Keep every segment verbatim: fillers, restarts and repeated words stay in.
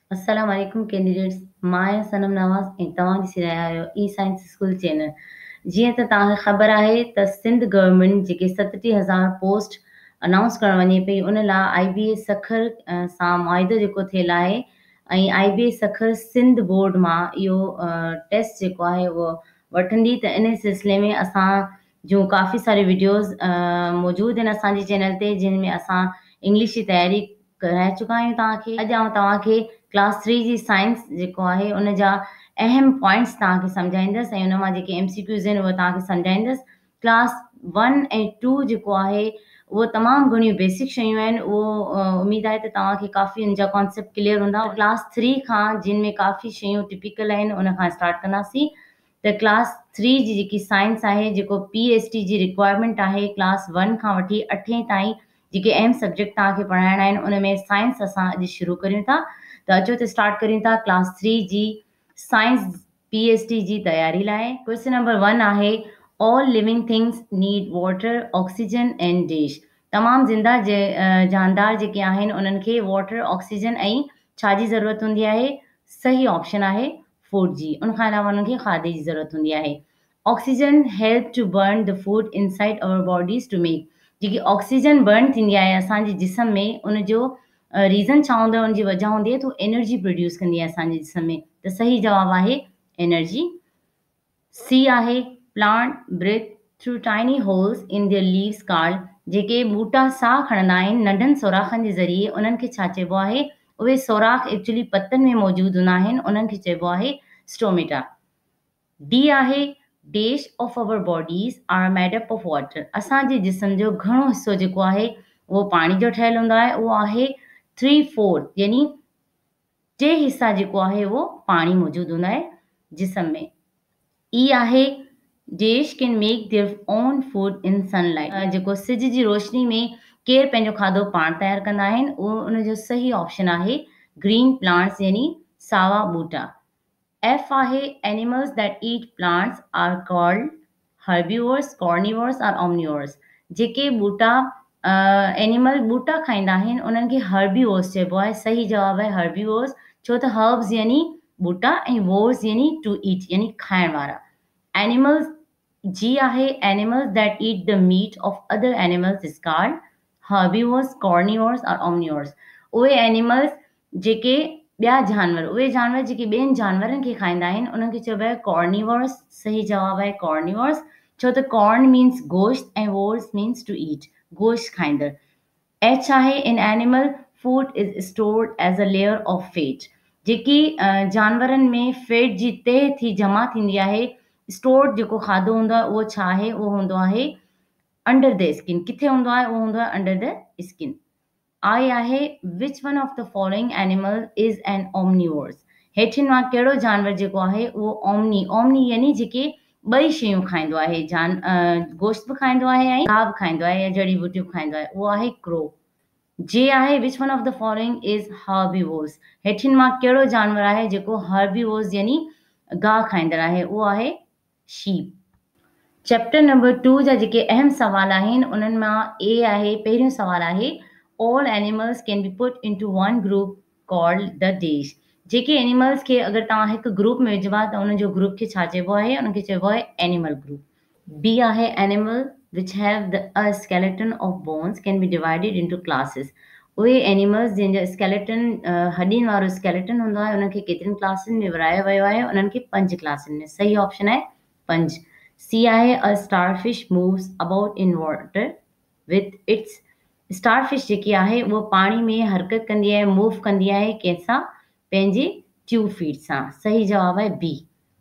अस्सलाम वालेकुम कैंडिडेट्स, मां आहियां सनम नवाज़ ऐं तव्हां ॾिसी रहिया आहियो ई साइंस स्कूल चैनल। जीअं त तव्हांखे ख़बर आहे त सिंध गवर्नमेंट जेके सतटीह हज़ार पोस्ट अनाउंस करणु वञे पई, उन लाइ आई बी एस सखर अ, सां मुआहिदो जेको थियल आहे ऐं I B S Sukkur Sindh board मां इहो टेस्ट जेको आहे उहो वठंदी। त इन सिलसिले में असां जूं काफ़ी सारी वीडियोज़ मौजूदु आहिनि असांजे चैनल ते, जिन में असां इंग्लिश जी तयारी कराए चुका आहियूं तव्हांखे। अॼु आउं तव्हांखे क्लास थ्री जी साइंस जेको आहे उन जा अहम पॉइंट्स तव्हांखे सम्झाईंदसि ऐं उन मां जेके एम सी क्यूज़ आहिनि उहे तव्हांखे सम्झाईंदसि। क्लास वन ऐं टू जेको आहे उहो तमामु घणियूं बेसिक शयूं आहिनि, उहो उमेदु आहे त तव्हांखे काफ़ी उन जा कॉन्सेप्ट क्लियर हूंदा। क्लास थ्री खां जिन में काफ़ी शयूं टिपिकल आहिनि उन खां स्टार्ट कंदासीं। त क्लास थ्री जी जेकी साइंस आहे, जेको पी एच डी जी रिक्वायरमेंट आहे, क्लास वन खां वठी अठें ताईं जेके अहम सब्जेक्ट तव्हांखे पढ़ाइणा आहिनि उन में साइंस असां अॼु शुरू करियूं था। त अचो त स्टार्ट करियूं था क्लास थ्री जी साइंस पी एच डी जी तयारी लाइ। क्वेश्चन नंबर वन आहे, all living things need water, oxygen and dash. तमामु ज़िंदा जे जानदार जेके आहिनि उन्हनि खे वाटर, ऑक्सीजन ऐं छा जी ज़रूरत हूंदी आहे? सही ऑप्शन आहे फूड जी। उन खां अलावा उन्हनि खे खाधे जी ज़रूरत हूंदी आहे। Oxygen help to burn the food inside our bodies to make. जेकी ऑक्सीजन बर्न थींदी आहे असांजे जिस्म में, उन जो रीज़न छा हूंदो आहे? उनजी वजह हूंदी आहे तो एनर्जी प्रोड्यूस कंदी आहे असांजे जिस्म में। त सही जवाब आहे एनर्जी। सी आहे, plant breathe through tiny holes in their leaves called. जेके ॿूटा साह खणंदा आहिनि नंढनि सोराखनि जे ज़रिए, उन्हनि खे छा चइबो आहे? उहे सोराख एक्चुअली पतनि में मौजूदु हूंदा आहिनि, उन्हनि खे चइबो आहे स्टोमेटा। डी आहे, dash of our bodies are made up of water. असांजे जिस्म जो घणो हिसो जेको आहे उहो पाणी जो ठहियलु हूंदो आहे, उहो आहे थ्री फोर्थ, यानी टे हिसा जेको आहे उहो पाणी मौजूदु हूंदा आहे जिस्म में। ई आहे, dash can make their own food in sunlight. जेको सिज जी रोशनी में केरु पंहिंजो खाधो पाण तयारु कंदा आहिनि, उहो उनजो सही ऑप्शन आहे ग्रीन प्लांट्स, यानी सावा ॿूटा। एफ आहे, animals that eat plants are called herbivores, carnivores or omnivores. जेके ॿूटा एनिमल ॿूटा खाईंदा आहिनि उन्हनि खे हर्बीवोर्स चइबो आहे। सही जवाब आहे हर्बीवोर्स, छो त हर्ब्स यानी ॿूटा ऐं वोर्स यानी टू ईट, यानी खाइण वारा। एनिमल्स जी आहे, animals that eat the meat of other animals is called herbivores, carnivores or omnivores. उहे एनिमल्स जेके ॿिया जानवर, उहे जानवर जेके ॿियनि जानवरनि खे खाईंदा आहिनि उन्हनि खे चइबो आहे कॉर्निवोर्स। सही जवाब आहे कॉर्निवोर्स, छो त कॉर्न मीन्स गोश्त ऐं वोर्स मीन्स टू ईट, गोश्त खाईंदड़। एच आहे, in animal food is stored as a layer of fat. जेकी जानवरनि में फैट जी तह थी जमा थींदी आहे, स्टोर्ड जेको खाधो हूंदो आहे उहो छा आहे? उहो हूंदो आहे अंडर द स्किन। किथे हूंदो आहे? उहो हूंदो आहे अंडर द स्किन। आई आहे, which one of the following animal is an omnivores. हेठिन मां कहिड़ो जानवर जेको आहे उहो ओमनी, ओमनी यानी जेके ॿई शयूं खाईंदो आहे, जान गोश्त बि खाईंदो आहे ऐं घाह बि खाईंदो आहे या जड़ी बूटियूं बि खाईंदो आहे, उहो आहे क्रो। जे आहे, which one of the following is herbivores. हेठिन मां कहिड़ो जानवर आहे जेको हर्बीवोर्स यानी गाह खाईंदड़ आहे? उहो आहे शीप। चैप्टर नंबर टू जा जेके अहम सवाल आहिनि उन्हनि मां ए आहे, पहिरियों सवाल आहे, all animals can be put into one group called the dash. जेके एनिमल्स खे अगर तव्हां हिकु ग्रुप में विझबा त उन जो ग्रुप खे छा चइबो आहे? उनखे चइबो आहे एनिमल ग्रुप। बी आहे, animal which have the a skeleton of bones can be divided into classes। उहे एनिमल्स जंहिंजो स्केलेटन हॾियुनि वारो स्केलेटन हूंदो आहे उन्हनि खे केतिरनि क्लासनि में विरायो वियो आहे? उन्हनि खे पंज क्लासनि में। सही ऑप्शन आहे पंज। सी आहे, a starfish moves about in water with its. Starfish जेकी आहे उहो पाणी में हरकत कंदी आहे, मूव कंदी आहे कंहिंसां? पंहिंजे ट्यूब फीट सां। सही जवाब आहे बी।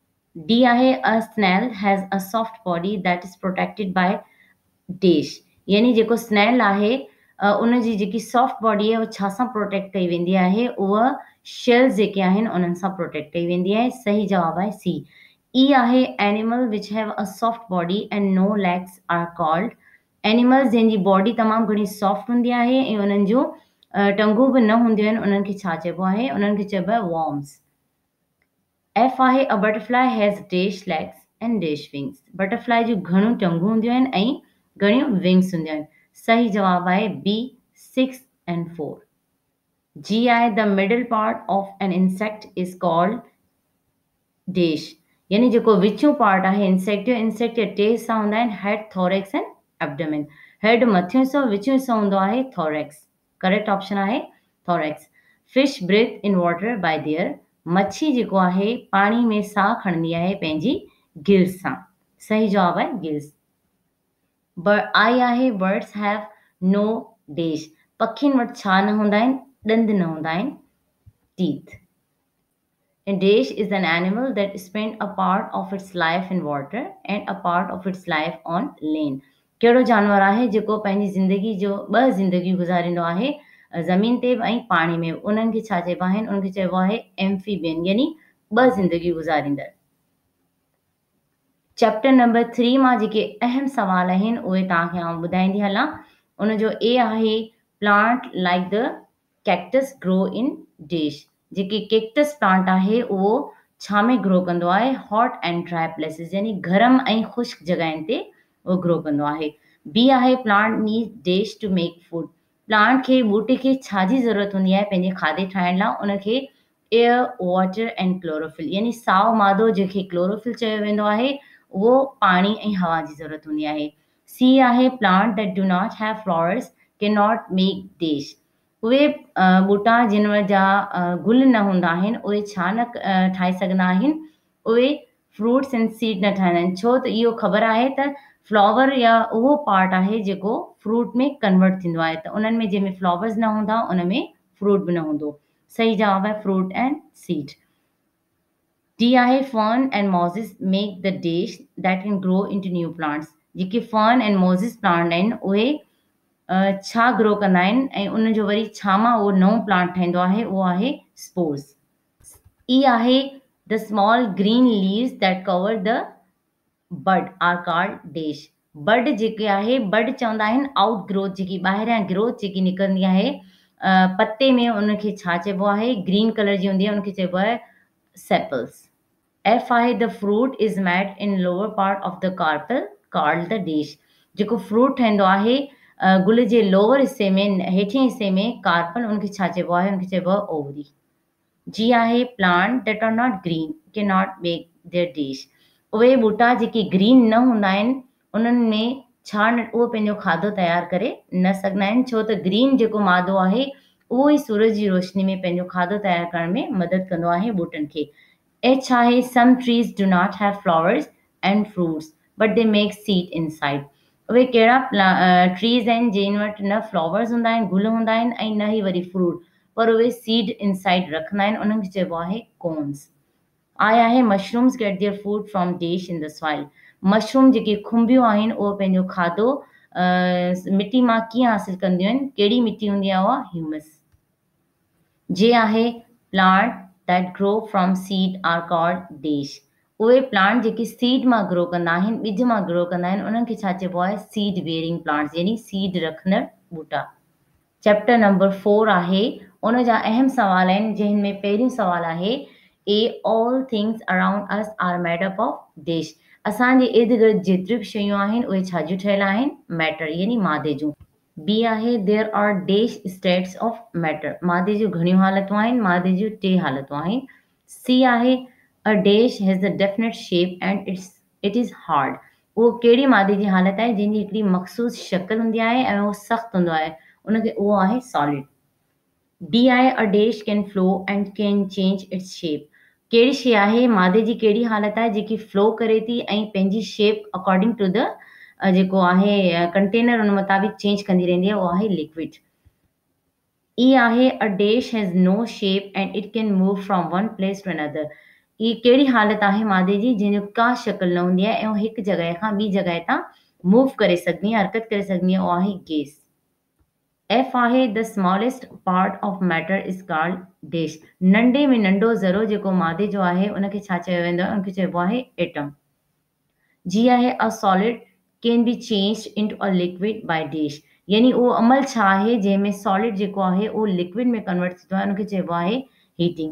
डी आहे, a snail has a soft body that is protected by dash. यानी जेको स्नेल आहे उन जी जेकी सॉफ्ट बॉडी आहे उहा छा सां प्रोटेक्ट कई वेंदी आहे? उहा शेल्स जेके आहिनि उन्हनि सां प्रोटेक्ट कई वेंदी आहे। सही जवाब आहे सी। ई आहे, animal which have a soft body and no legs are called. Animals जंहिंजी बॉडी तमामु घणी सॉफ्ट हूंदी आहे ऐं उन्हनि जो टंगूं बि न हूंदियूं आहिनि, उन्हनि खे छा चइबो आहे? उन्हनि खे चइबो आहे वॉर्म्स। एफ आहे, a butterfly has dash legs and dash wings. Butterfly जूं घणियूं टंगूं हूंदियूं आहिनि ऐं घणियूं विंग्स हूंदियूं आहिनि। सही जवाब आहे B, six and four. G आहे the middle part of an insect is called dash, यानी जेको विचूं पार्ट आहे इंसेक्ट जो, इंसेक्ट जा टे हिस्सा हूंदा आहिनि, head, thorax and abdomen. Head मथियों हिस्सो, विचूं हिस्सो हूंदो आहे थोरेक्स। करेक्ट ऑप्शन आहे thorax. Fish breathe in water by their, मच्छी जेको आहे पाणी में साह खणंदी आहे पंहिंजी गिल्स सां। सही जवाब आहे गिल्स। बर आई आहे बर्ड्स हैव नो डेश, पखियुनि वटि छा न हूंदा आहिनि, ॾंद न हूंदा आहिनि, teeth. A dish is an animal that spends a part of its life in water and a part of its life on land. कहिड़ो जानवर आहे जेको पंहिंजी ज़िंदगी जो ॿ ज़िंदगी गुज़ारींदो आहे, ज़मीन ते ऐं पाणी में? उन्हनि खे छा चइबो आहे? उन्हनि खे चइबो आहे एम्फीबियन, यानी ॿ ज़िंदगी गुज़ारींदड़। चैप्टर नंबर थ्री मां जेके अहम सवाल आहिनि उहे तव्हांखे आउं ॿुधाईंदी हलां। उनजो ए आहे plant like the cactus grow in dish, जेके कैक्टस प्लांट आहे उहो छा में ग्रो कंदो आहे? हॉट एंड ड्राई प्लेसिस, यानी गरम ऐं ख़ुश्क जॻहियुनि ते उहो ग्रो कंदो आहे। बी आहे plant need dash to make food, plant खे ॿूटे खे छा जी ज़रूरत हूंदी आहे पंहिंजे खाधे ठाहिण लाइ? उनखे एयर, वाटर एंड क्लोरोफिल, यानी साओ मादो जंहिंखे क्लोरोफिल चयो वेंदो आहे, उहो पाणी ऐं हवा जी ज़रूरत हूंदी आहे। सी आहे plant that do not have flowers can not make dash, उहे ॿूटा जिन जा गुल न हूंदा आहिनि उहे छा न ठाहे सघंदा आहिनि? उहे फ्रूट्स एंड सीड न ठाहींदा आहिनि। छो त इहो ख़बर आहे त फ्लावर या उहो पार्ट आहे जेको फ्रूट में कन्वर्ट थींदो आहे, त उन्हनि में जंहिंमें फ्लावर्स न हूंदा उन में फ्रूट बि न हूंदो। सही जवाब आहे फ्रूट एंड सीड। डी आहे fern and mosses make the dish that can grow into new plants, जेके फर्न एंड मॉजिस प्लांट आहिनि उहे छा ग्रो कंदा आहिनि ऐं उनजो वरी छा मां उहो नओं प्लांट ठाहींदो आहे? उहो आहे स्पोर्स। ई आहे the small green leaves that cover the bud are called dash, bud जेके आहे, बड चवंदा आहिनि आउट ग्रोथ, जेकी ॿाहिरियां ग्रोथ जेकी निकिरंदी आहे पत्ते में, उनखे छा चइबो आहे? ग्रीन कलर जी हूंदी आहे, उनखे चइबो आहे सेपल्स। एफ आहे the fruit is made in lower part of the carpel called the dish, जेको फ्रूट ठहंदो आहे गुल जे लोअर हिस्से में, हेठिएं हिस्से में कार्पल, उनखे छा चइबो आहे? उनखे चइबो आहे ओवरी। जी आहे plant that are not green can not make their dish, उहे ॿूटा जेके ग्रीन न हूंदा आहिनि उन्हनि में छा न उहो पंहिंजो खाधो तयारु करे न सघंदा आहिनि, छो त ग्रीन जेको मादो आहे उहो ई सूरज जी रोशनी में पंहिंजो खाधो तयारु करण में मदद कंदो आहे ॿूटनि खे। एच आहे some trees do not have flowers and fruits but they make seed inside, उहे कहिड़ा ट्रीज़ आहिनि जिन वटि न फ्लावर्स हूंदा आहिनि, गुल हूंदा आहिनि ऐं न ई वरी फ्रूट, पर उहे सीड इनसाइड रखंदा आहिनि, उन्हनि खे चइबो आहे कोन्स। आया आहे mushrooms get their food from dash in the soil, mushroom जेके खुंबियूं आहिनि उहो पंहिंजो खाधो मिटी मां कीअं हासिल कंदियूं आहिनि? कहिड़ी मिटी हूंदी आहे? उहा ह्यूमस। जे आहे plant that grow from seed are called dash, उहे प्लांट जेके सीड मां ग्रो कंदा आहिनि, ॿिज मां ग्रो कंदा आहिनि, उन्हनि खे छा चइबो आहे? सीड बेयरिंग प्लांट्स, यानी सीड रखंदड़ ॿूटा। चैप्टर नंबर फोर आहे, उन जा अहम सवाल आहिनि, जंहिं में पहिरियों सवाल आहे A all things around us are made up of dash, असांजे इर्द गिर्द जेतिरियूं बि शयूं आहिनि उहे छा जूं ठहियल आहिनि? मैटर, यानी मादे जूं। बी आहे there are dash states of matter, मादे जूं घणियूं हालतूं आहिनि? मादे जूं टे हालतूं आहिनि। सी आहे a dash has a definite shape and its it is hard, उहो कहिड़ी मादे जी हालत आहे जंहिंजी हिकिड़ी मख़सूस शक्ल हूंदी आहे ऐं उहो सख़्तु हूंदो आहे? उनखे उहो आहे सॉलिड। डी आहे a dash can flow and can change its shape, कहिड़ी शइ आहे, मादे जी कहिड़ी हालत आहे जेकी फ्लो करे थी ऐं पंहिंजी शेप अकॉर्डिंग टू द जेको आहे कंटेनर उन मुताबिक़ चेंज कंदी रहंदी आहे, उहो आहे लिक्विड। ई आहे a dash has no shape and it can move from one place to another, E कहिड़ी हालत आहे मादे जी जंहिंजो का शक्ल न हूंदी आहे ऐं उहो हिकु जॻह खां ॿी जॻह तां मूव करे सघंदी आहे, हरकत करे सघंदी आहे, उहो आहे गैस। एफ आहे the smallest part of matter is called dash, नंढे में नंढो ज़रो जेको मादे जो आहे उनखे छा चयो वेंदो आहे? उनखे चइबो आहे एटम। जी आहे a solid can be changed into a liquid by dash, यानी उहो अमल छा आहे जंहिंमें सॉलिड जेको आहे उहो लिक्विड में कन्वर्ट थींदो आहे, उनखे चइबो आहे हीटिंग।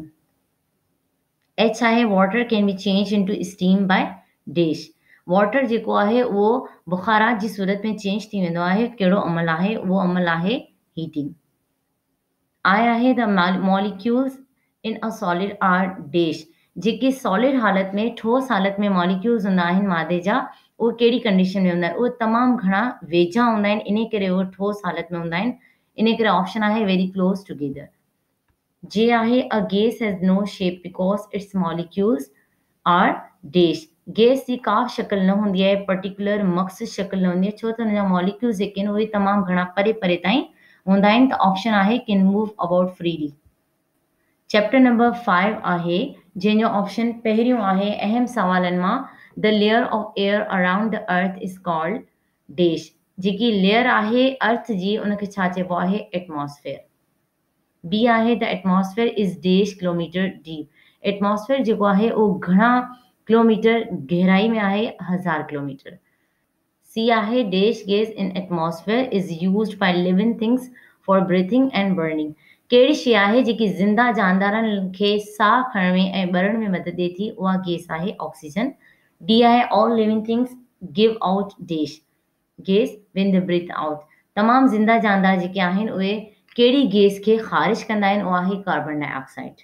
एच आहे water can be change into steam by dash, water जेको आहे उहो बुखारात जी सूरत में चेंज थी वेंदो आहे, कहिड़ो अमल आहे? उहो अमल आहे हीटिंग। आई आहे the molecules in a solid are dash. जेके सॉलिड हालत में ठोस हालत में मॉलिक्यूल्स हूंदा आहिनि मादे जा, उहे कहिड़ी कंडीशन में हूंदा आहिनि? उहे तमामु घणा वेझा हूंदा आहिनि, इन करे उहे ठोस हालत में हूंदा आहिनि। इन करे ऑप्शन आहे वेरी क्लोज टुगेदर। जे आहे a gas has no shape because its molecules are dash. Gas जी का शक्ल न हूंदी आहे, पर्टिकुलर मख़सूस शक्ल न हूंदी आहे, छो त हुन जा मॉलिक्यूल्स जेके आहिनि उहे तमामु घणा परे परे ताईं हूंदा आहिनि। त ऑप्शन आहे can move about freely. Chapter number five आहे, जंहिंजो ऑप्शन पहिरियों आहे अहम सवालनि मां the layer of air around the earth is called dash. जेकी लेयर आहे अर्थ जी उनखे छा चइबो आहे? एटमॉस्फेयर। बी आहे the atmosphere is dash kilometre deep. Atmosphere जेको आहे उहो घणा किलोमीटर गहराई में आहे? हज़ार किलोमीटर। सी आहे dash gas in atmosphere is used by living things for breathing and burning. कहिड़ी शइ आहे जेकी ज़िंदा जानदारनि खे साह खणण में ऐं ॿरण में मदद ॾिए थी? उहा गैस आहे ऑक्सीजन। डी आहे all living things give out dash gas when they breathe out. तमामु ज़िंदा जानदार जेके आहिनि उहे कहिड़ी गैस खे ख़ारिज कंदा आहिनि? उहा आहे कार्बन डाइऑक्साइड।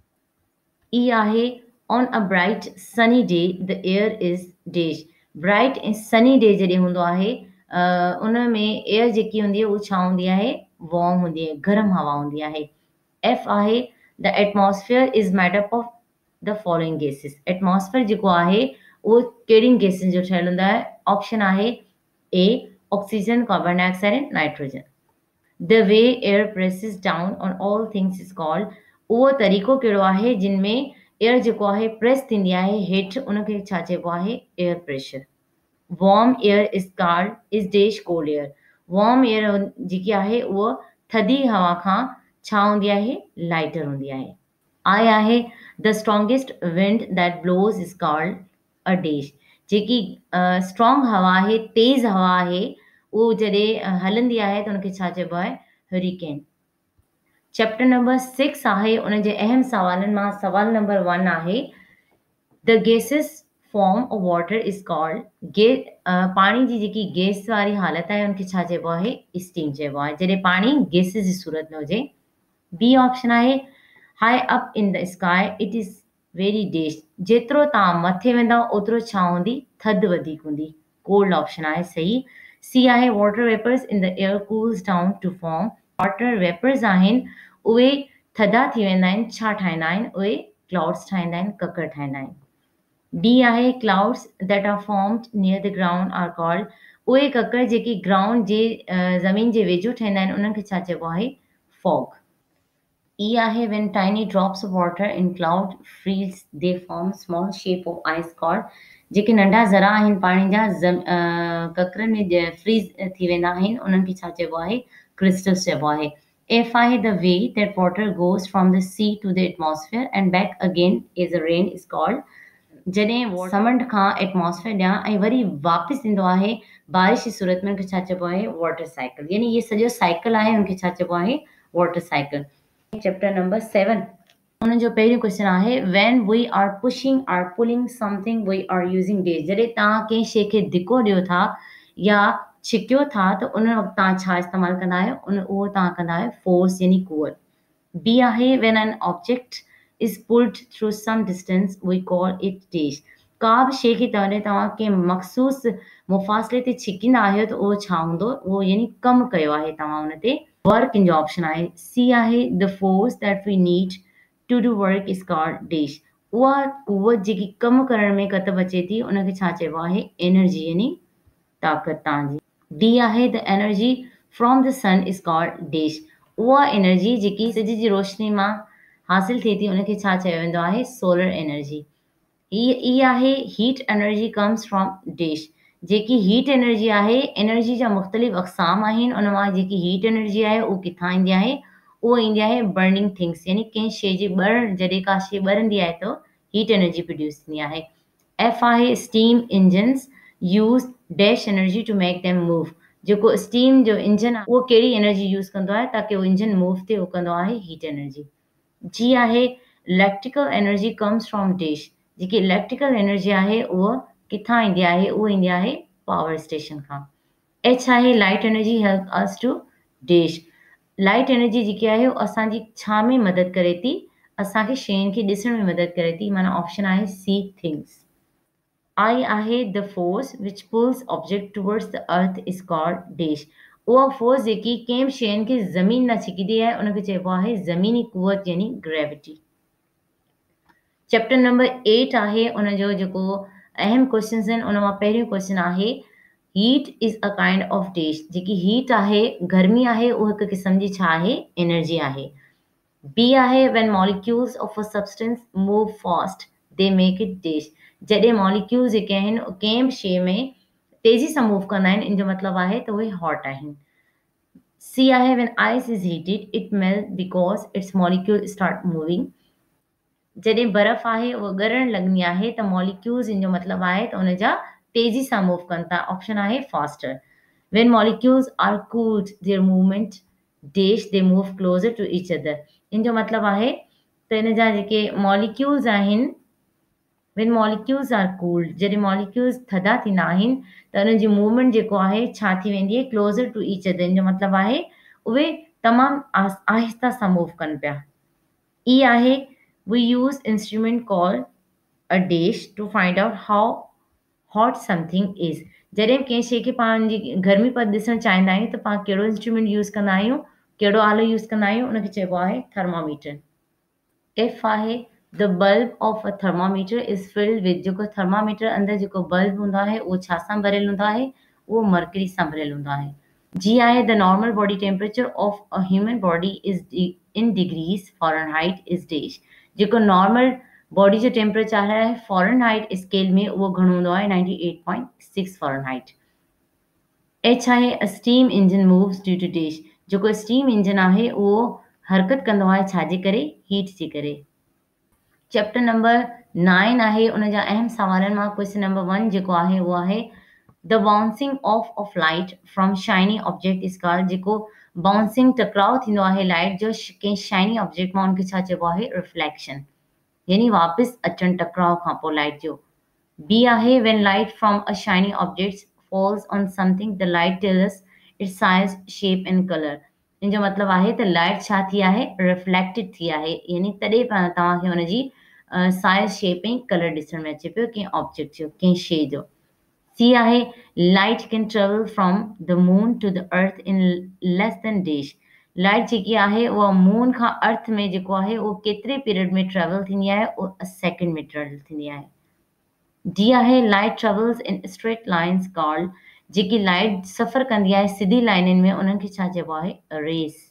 ई आहे on a bright sunny day the air is dash. Bright ऐं सनी डे जॾहिं हूंदो आहे अ, उन में एयर जेकी हूंदी आहे उहा छा हूंदी आहे? वॉर्म हूंदी आहे, गर्म हवा हूंदी आहे। एफ आहे the atmosphere is made up of the following gases. Atmosphere जेको आहे उहो कहिड़ियुनि गैसनि जो ठहियलु हूंदो आहे? ऑप्शन आहे A oxygen, carbon dioxide and nitrogen. The way air presses down on all things is called. उहो तरीक़ो कहिड़ो आहे जिन में एयर जेको आहे प्रेस थींदी आहे हेठि, उनखे छा चइबो आहे? Air pressure. Warm air is called is dash cold air. Warm air जेकी आहे उहा थधी हवा खां छा हूंदी आहे? लाइटर हूंदी आहे। आई आहे the strongest wind that blows is called a dash. जेकी स्ट्रॉन्ग हवा आहे, तेज़ हवा आहे, उहो जॾहिं अ, हलंदी आहे त उनखे छा चइबो आहे? हरिकेन। चैप्टर नंबर सिक्स आहे, उन जे अहम सवालनि मां सवाल नंबर वन आहे the gaseous form of water is called. गे पाणी जी जेकी गैस वारी हालत आहे उनखे छा चइबो आहे? स्टीम चइबो आहे, जॾहिं पाणी गैसिस जी सूरत में हुजे। बी ऑप्शन आहे high up in the sky it is very dash. जेतिरो तव्हां मथे वेंदव ओतिरो छा हूंदी? थधि वधीक हूंदी। कोल्ड ऑप्शन आहे सही। सी आहे water vapours in the air cools down to form. Water vapours आहिनि उहे थधा थी वेंदा आहिनि, छा ठाहींदा आहिनि? उहे क्लाउड्स ठाहींदा आहिनि, ककर ठाहींदा आहिनि। डी आहे clouds that are formed near the ground are called. उहे ककर जेकी ग्राउंड जे अ, ज़मीन जे वेझो ठहंदा आहिनि उन्हनि खे छा चइबो आहे? फॉग। ई आहे when tiny drops of water in cloud freeze they form small shape of ice called। जेके नंढा ज़रा आहिनि पाणी जा ज़म अ, ककरनि में फ्रीज़ थी वेंदा आहिनि उन्हनि खे छा चइबो आहे? क्रिस्टल्स चइबो आहे। एफ आहे the way that water goes from the sea to the atmosphere and back again as a rain is called. जॾहिं wa- समुंड खां एटमॉस्फेयर ॾांहुं ऐं वरी वापसि ईंदो आहे बारिश जी सूरत में, उनखे छा चइबो आहे? Water cycle. यानी इहे सॼो साइकिल आहे, उनखे छा चइबो आहे? Water cycle. Chapter number seven, उन जो पहिरियों क्वेश्चन आहे when we are pushing or pulling something we are using dash. जॾहिं तव्हां कंहिं शइ खे धिको ॾियो था या छिकियो था त उन वक़्तु तव्हां छा इस्तेमालु कंदा आहियो? उन उहो तव्हां कंदा आहियो फोर्स यानी कुवत। बी आहे when an object is pulled through some distance we call it dash. का बि शइ खे तॾहिं तव्हां कंहिं मख़सूस मुफ़ासिले ते छिकींदा आहियो त उहो छा हूंदो? उहो यानी कमु कयो आहे तव्हां उन ते। वर्क इन जो ऑप्शन आहे सी आहे the force that we need to do work is called dash. उहा कुवत जेकी कमु करण में कतब अचे थी उनखे छा चइबो आहे? एनर्जी यानी ताक़त तव्हांजी। डी आहे the energy from the sun is called dash. उहा एनर्जी जेकी सिज जी रोशनी मां हासिल थिए थी उनखे छा चयो वेंदो आहे? Solar energy. ही ई आहे heat energy comes from dash. जेकी हीट एनर्जी आहे, एनर्जी जा मुख़्तलिफ़ अक़साम आहिनि, उन मां जेकी हीट एनर्जी आहे उहो किथां ईंदी आहे? उहो ईंदी आहे बर्निंग थिंग्स यानी कंहिं शइ जी ॿरण, जॾहिं का शइ ॿरंदी आहे त हीट एनर्जी प्रोड्यूस थींदी आहे। एफ आहे steam engines use dash energy to make them move. जेको स्टीम जो इंजन आहे उहो कहिड़ी एनर्जी यूज़ कंदो आहे ताकी उहो इंजन मूव थिए? उहो कंदो आहे हीट एनर्जी। जी आहे electrical energy comes from dash. जेकी इलेक्ट्रिकल एनर्जी आहे उहा किथां ईंदी आहे? उहा ईंदी आहे पावर स्टेशन खां। एच आहे light energy help us to dash. Light energy जेकी आहे उहा असांजी छा में मदद करे थी, असांखे शयुनि खे ॾिसण में मदद करे थी, माना ऑप्शन आहे सी थिंग्स। आई आहे the force which pulls object towards the earth is called dash. उहा फोर्स जेकी कंहिं बि शयुनि खे ज़मीन न छिकींदी आहे उनखे चइबो आहे ज़मीनी कुवत यानी ग्रेविटी। चैप्टर नंबर एट आहे उनजो जेको अहम क्वेश्चंस आहिनि उन मां पहिरियों क्वेश्चन आहे heat is a kind of dash. जेकी हीट आहे गर्मी आहे उहा हिकु क़िस्म जी छा आहे, एनर्जी आहे। बी आहे when molecules of a substance move fast they make it dash. जॾहिं मॉलिक्यूल्स जेके आहिनि कंहिं बि शइ में तेज़ी सां मूव कंदा आहिनि इन जो मतिलबु आहे त उहे हॉट आहिनि। सी आहे when ice is heated it melt because its molecule start moving. जॾहिं बर्फ़ आहे उहा ॻरण लॻंदी आहे त मॉलिक्यूल्स इन जो मतिलबु आहे त उन जा तेज़ी सां मूव कनि था, ऑप्शन आहे faster. When molecules are cooled their movement dash they move closer to each other. इन जो मतिलबु आहे त इन जा जेके मॉलिक्यूल्स आहिनि व्हेन मॉलिक्यूल्स आर कूल्ड, जॾहिं मॉलिक्यूल्स थधा थींदा आहिनि त उन्हनि जी मूवमेंट जेको आहे छा थी वेंदी आहे, क्लोज़र टू ईच अदर। इन जो मतिलबु आहे उहे तमामु आहिस्ता सां मूव कनि पिया। ई आहे we use instrument called a dish to find out how hot something is। जॾहिं कंहिं शइ खे पाण जी गर्मी पद ॾिसणु चाहींदा आहियूं त पाण कहिड़ो इंस्ट्रूमेंट यूज़ कंदा आहियूं, कहिड़ो आलो यूज़ कंदा आहियूं, उनखे चइबो आहे थर्मामीटर। एफ आहे the bulb of a thermometer is filled with. जेको थर्मामीटर अंदरि जेको बल्ब हूंदो आहे उहो छा सां भरियल हूंदो आहे, उहो मरकरी सां भरियल हूंदो आहे। जी आहे the normal body temperature of a human body is in degrees Fahrenheit is dash. जेको नॉर्मल बॉडी जो टेम्परेचर आहे फॉरेनहाइट स्केल में उहो घणो हूंदो आहे ninety eight point six Fahrenheit. H आहे a steam engine moves due to dash. जेको स्टीम इंजन आहे उहो हरकत कंदो आहे छाजे करे, हीट जे करे। चैप्टर नंबर नाइन आहे उन जा अहम सवालनि मां क्वेश्चन नंबर वन जेको आहे उहो आहे the bouncing off off light from shiny object is called. जेको बाउंसिंग टकराव थींदो आहे लाइट जो कंहिं शाइनी ऑब्जेक्ट मां उनखे छा चइबो आहे, रिफ्लेक्शन, यानी वापसि अचणु टकराव खां पोइ लाइट जो। बी आहे when light from a shiny object falls on something the light tells its size shape and colour. इन जो मतिलबु आहे त लाइट छा थी आहे, रिफ्लेक्टेड थी आहे, यानी तॾहिं पाण तव्हांखे हुनजी साइज शेप ऐं कलर ॾिसण में अचे पियो कंहिं ऑब्जेक्ट जो, कंहिं शइ जो। सी आहे light can travel from the moon to the earth in less than dash. Light जेकी आहे उहा मून खां अर्थ में जेको आहे उहो केतिरे पीरियड में ट्रेवल थींदी आहे, उहा सेकेंड में ट्रेवल थींदी आहे। डी आहे light travels in straight lines called. जेकी लाइट सफ़र कंदी आहे सिधी लाइनुनि में उन्हनि खे छा चइबो आहे, रेस।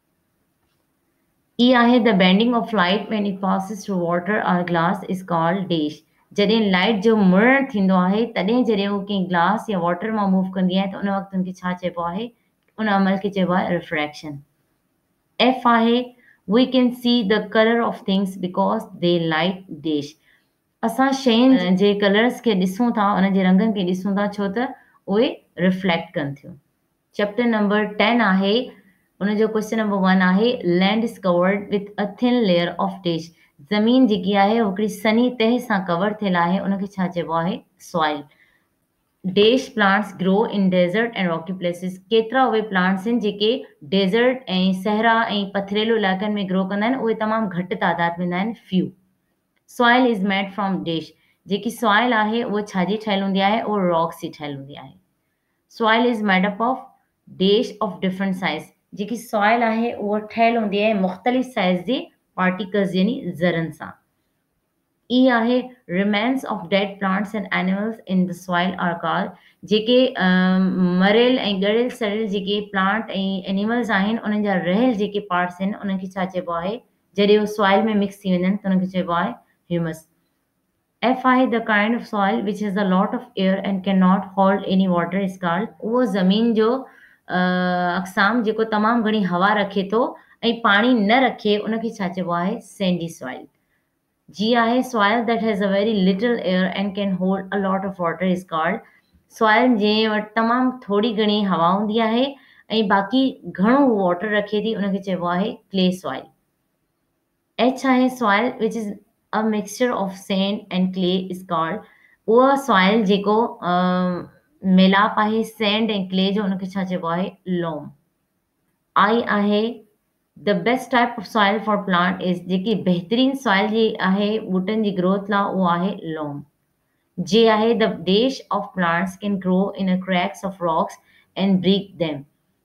ई आहे the bending of light when it passes through water और ग्लास इज कॉल्ड डैश। जॾहिं लाइट जो मुड़णु थींदो आहे तॾहिं जॾहिं उहो कंहिं ग्लास या वाटर मां मूव कंदी आहे त उन वक़्तु उनखे छा चइबो आहे, उन अमल खे चइबो आहे रिफ्रैक्शन। एफ आहे we can see the colour of things because they light dash. असां शयुनि जे कलर्स खे ॾिसूं था, उन जे रंगनि खे ॾिसूं था छो त उहे रिफ्लेक्ट कनि थियूं। चैप्टर नंबर टेन आहे उनजो क्वेश्चन नंबर वन आहे land is covered with a thin layer of dash. ज़मीन जेकी आहे हिकिड़ी सनी तह सां कवर थियल आहे, उनखे छा चइबो आहे, soil. Dash plants grow in desert and rocky places. केतिरा उहे प्लांट्स आहिनि जेके डेज़र्ट ऐं सहरा ऐं पथरेलो इलाइक़नि में ग्रो कंदा आहिनि, उहे तमामु घटि तादाद में हूंदा आहिनि, few. Soil is made from dash. जेकी सॉइल आहे उहा छाजी ठहियल हूंदी आहे, उहा रॉक्स जी ठहियल हूंदी आहे। Soil is made up of dash of different size. जेकी सॉइल आहे उहा ठहियल हूंदी आहे मुख़्तलिफ़ साइज़ जे पार्टिकल्स यानी ज़रनि सां। ई आहे remains of dead plants and animals in the soil are called. जेके मरियल ऐं ॻड़ियल सड़ियल जेके प्लांट ऐं एनिमल्स आहिनि उन्हनि जा रहियल जेके पार्ट्स आहिनि उन्हनि खे छा चइबो आहे, जॾहिं उहे सॉइल में मिक्स थी वेंदा आहिनि त उन्हनि खे चइबो आहे ह्यूमस। एफ आहे the kind of soil which is a lot of air and can not hold any water is called. उहो ज़मीन जो अक़साम जेको तमामु घणी हवा रखे थो ऐं पाणी न रखे उनखे छा चइबो आहे, सैंडी सॉइल। जी आहे soil that has a very little air and can hold a lot of water is called. Soil जंहिं वटि तमामु थोरी घणी हवा हूंदी आहे ऐं बाक़ी घणो वाटर रखे थी उनखे चइबो आहे क्ले सॉइल। एच आहे soil which is a mixture of sand and clay is called. उहा सॉइल जेको मेलाप आहे सैंड ऐं क्ले जो उनखे छा चइबो आहे, लोम। आई आहे the best type of soil for plant is जेकी बहितरीन सॉइल जी आहे ॿूटनि जी ग्रोथ लाइ उहो आहे लोम। जे आहे द देश of plants can grow in a cracks of rocks and break them.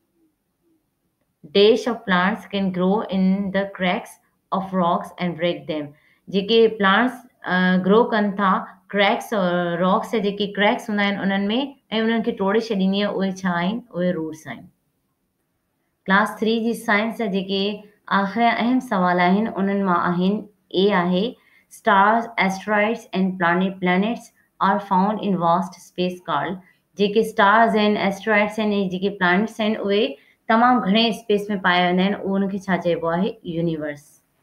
Dash of plants can grow in the cracks of rocks and break them। जेके plants ग्रो कनि था क्रैक्स और रॉक्स से जेके क्रैक्स हूंदा आहिनि उन्हनि में ऐं उन्हनि खे तोड़े छॾींदी आहे उहे छा आहिनि उहे रूट्स आहिनि। क्लास थ्री जी साइंस जा जेके आख़िरी अहम सवाल आहिनि उन्हनि मां आहिनि ए आहे stars asteroids and planet planets are found in vast space called. जेके स्टार्स आहिनि एस्ट्रॉइड्स आहिनि ऐं जेके प्लैनेट्स आहिनि उहे तमामु घणे स्पेस में पाया वेंदा आहिनि उनखे छा चइबो आहे यूनिवर्स।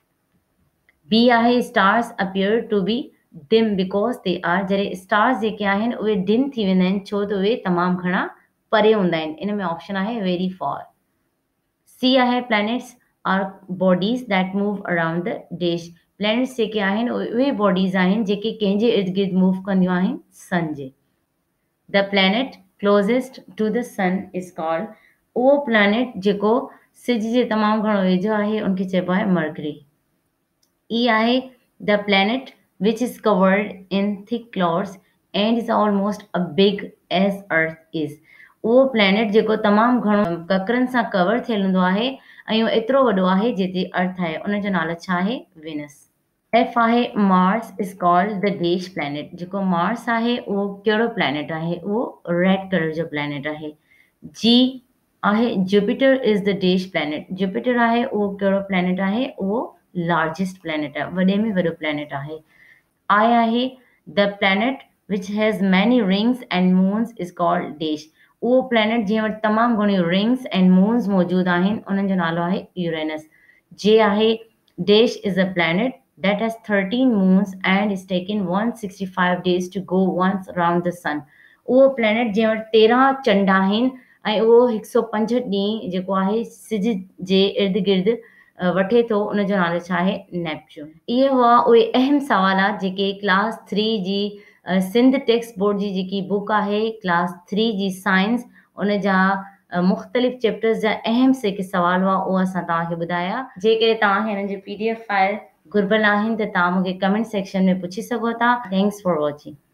बी आहे stars appear to be dim because they are जॾहिं स्टार्स जेके आहिनि उहे डिम थी वेंदा आहिनि छो त उहे तमामु घणा परे हूंदा आहिनि। इन में ऑप्शन आहे वेरी फॉर। सी आहे planets are bodies that move around the dash. Planets जेके आहिनि उहे बॉडीज़ आहिनि जेके कंहिंजे इर्द गिर्द मूव कंदियूं आहिनि सन जे। The planet closest to the sun is called. उहो प्लैनेट जेको सिज जे तमामु घणो वेझो आहे उनखे चइबो आहे मर्करी। ई आहे the planet which is covered in thick clouds and is almost a big as earth is. उहो प्लैनेट जेको तमामु घणो ककरनि सां कवर थियल हूंदो आहे ऐं उहो एतिरो वॾो आहे जेतिरी अर्थ आहे। उनजो नालो छा आहे विनस। एफ आहे Mars is called the dash planet. जेको मार्स आहे उहो कहिड़ो प्लैनेट आहे उहो रेड कलर जो प्लैनेट आहे। जी आहे Jupiter is the dash planet. Jupiter आहे उहो कहिड़ो प्लैनेट आहे उहो लार्जेस्ट प्लैनेट आहे वॾे में वॾो प्लैनेट आहे। आई आहे the planet which has many rings and moons is called dash. उहो प्लैनेट जंहिं वटि तमामु घणियूं रिंग्स एंड मून्स मौजूदु आहिनि उन्हनि जो नालो आहे यूरेनस। जे आहे dash is a planet that has thirteen moons and is taken one hundred sixty-five days to go once around the sun। उहो प्लैनेट जंहिं वटि तेरहं चंड आहिनि ऐं उहो हिकु सौ पंज ॾींहं जेको आहे सिज जे इर्द गिर्द वठे थो उनजो नालो छा आहे नेपच्यून। इहे हुआ उहे अहम सवालात जेके क्लास थ्री जी सिंध टेक्स्ट बोर्ड जी जेकी बुक आहे क्लास थ्री जी साइंस उन जा मुख़्तलिफ़ चैप्टर्स जा अहम जेके सवाल हुआ उहे असां तव्हांखे ॿुधाया। जेकॾहिं तव्हांखे हिननि जी पी डी एफ फाइल घुर्बल आहिनि त तव्हां मूंखे कमेंट सेक्शन में पुछी सघो था। Thanks for watching.